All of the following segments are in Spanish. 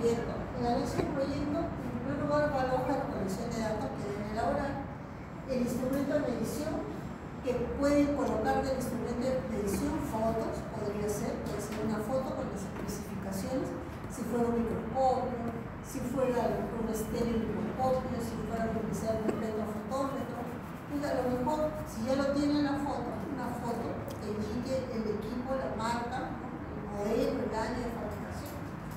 proyecto. En el anexo del proyecto, en primer lugar, va la hoja de recolección de datos que deben elaborar, el instrumento de medición, que pueden colocar del instrumento de medición fotos, puede ser una foto con las especificaciones, si fuera un microscopio, si fuera un estéreo microscopio, si fuera a utilizar un espectrofotómetro. Pues a lo mejor, si ya lo tienen la foto, una foto que indique el equipo, la marca, el modelo, el año de fabricación.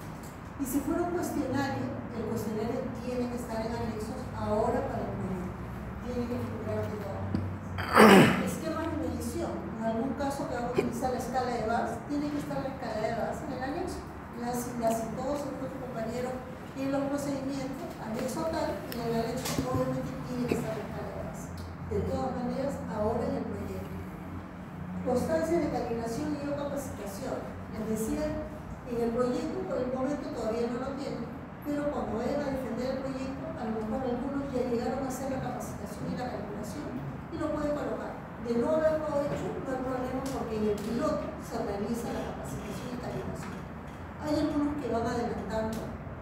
Y si fuera un cuestionario, el cuestionario tiene que estar en anexos ahora para el proyecto. Tiene que figurar de todo. Esquemas de medición. En algún caso que vamos a utilizar la escala de Bars, tiene que estar la escala de Bars en el anexo. La citó según tu compañero en los procedimientos, anexo tal, y en el anexo obviamente tiene que estar la escala de Bars. De todas maneras, ahora en el proyecto. Constancia de calibración y o capacitación. Les decía, en el proyecto por el momento todavía no lo tienen, pero cuando vayan a defender el proyecto, a lo mejor algunos ya llegaron a hacer la capacitación y la calibración y lo pueden colocar. De no haberlo hecho, no hay problema porque en el piloto se realiza la capacitación y calibración. Hay algunos que van adelantando,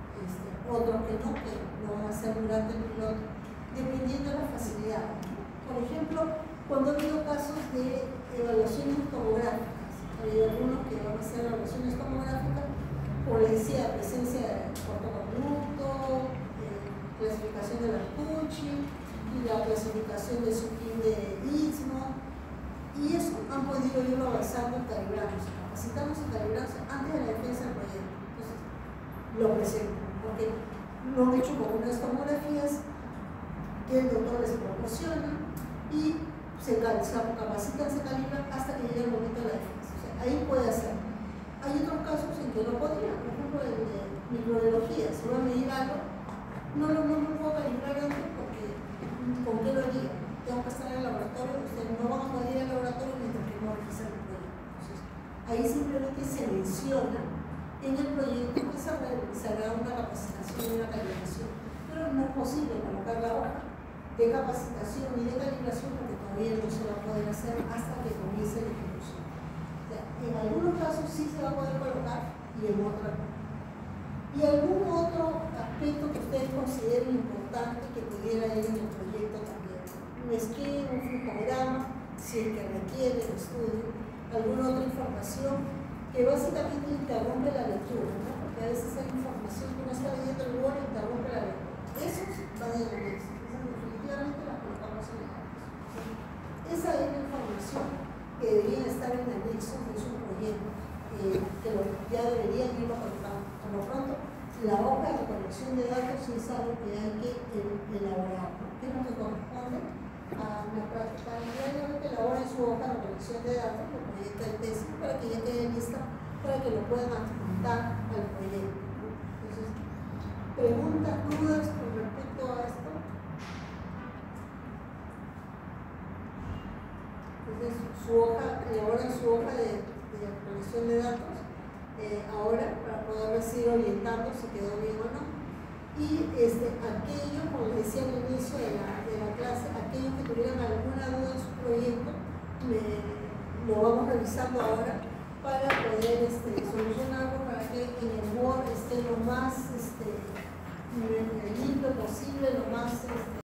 otros que no, que lo van a hacer durante el piloto, dependiendo de las facilidades. Por ejemplo, cuando ha habido casos de evaluaciones tomográficas, hay algunos que van a hacer evaluaciones tomográficas, como les decía, presencia de cortoconducto, clasificación de la Pucci, y la clasificación de Sukin de Istmo, y eso han podido ir avanzando, calibrándose, capacitándose y calibrándose antes de la defensa del proyecto. Entonces, lo presentan, porque lo han hecho con unas tomografías que el doctor les proporciona y se capacitan, se calibran hasta que llegue el momento de la defensa. O sea, ahí puede hacer. Hay otros casos en que no podría, por ejemplo, el de microbiología, si voy a medir algo, no me puedo calibrar antes porque ¿con qué lo haría? Tengo que estar en el laboratorio, ustedes no van a poder ir al laboratorio mientras que no realizan el proyecto. Entonces, ahí simplemente se menciona en el proyecto que se realizará una capacitación y una calibración, pero no es posible colocar la hoja de capacitación y de calibración porque todavía no se va a poder hacer hasta que comience la ejecución. O sea, en algunos casos sí se va a poder colocar y en otros no. ¿Y algún otro aspecto que ustedes consideren importante que pudiera ir en el proyecto también? Un esquema, un flujograma, si es que requiere el estudio, alguna otra información que básicamente interrumpe la lectura, ¿no? Porque a veces hay información que uno está leyendo el Word y interrumpe la lectura. Esos van en el anexo, esas definitivamente las colocamos en el anexo. Esa es la información que debería estar en el anexo de su proyecto, que ya deberían irlo colocando. Por lo pronto, la hoja de colección de datos es algo que hay que elaborar, ¿no? ¿Qué es lo que corresponde a la práctica? Diariamente elaboren su hoja de colección de datos, el proyecto de tesis, para que ya quede lista, para que lo puedan adjuntar al proyecto, ¿no? Entonces, preguntas, dudas con respecto a esto. Entonces, elaboran su hoja de colección de datos. Ahora para poder seguir orientando si quedó bien o no. Y aquello, como les decía al inicio de la clase, aquellos que tuvieran alguna duda en su proyecto, lo vamos revisando ahora para poder solucionarlo, para que en el Word esté lo más limpio posible, lo más